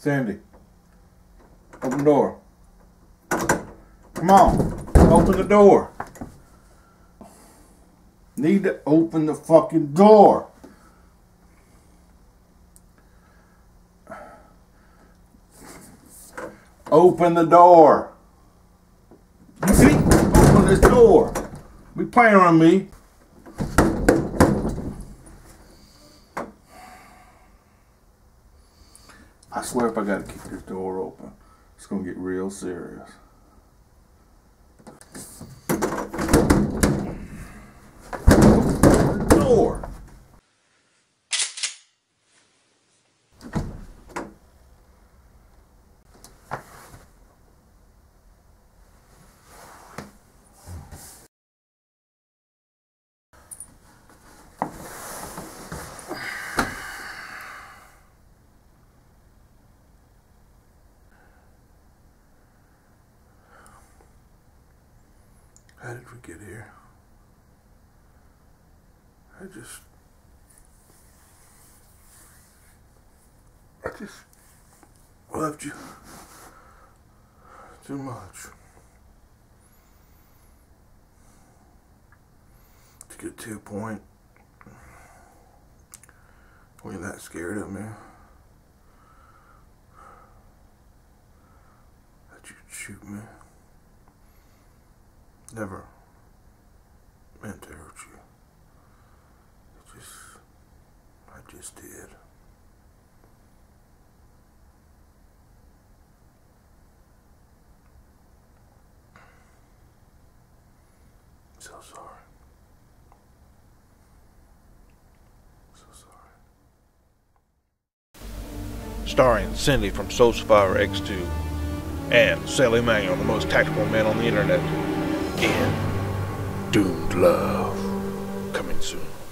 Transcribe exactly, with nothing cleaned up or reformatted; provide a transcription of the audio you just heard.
Sandy, open the door. Come on, open the door. Need to open the fucking door. Open the door. You see? Open this door. Be playing on me. I swear if I gotta kick this door open, it's gonna get real serious. Open the door. How did we get here? I just... I just loved you too much to get to a point where you're that scared of me that you'd shoot me. Never meant to hurt you. It just, I just did. So sorry. So sorry. Starring Cindy from Soulfire X two and Sailing Manuel, the most tactical man on the internet, in Doomed Love, coming soon.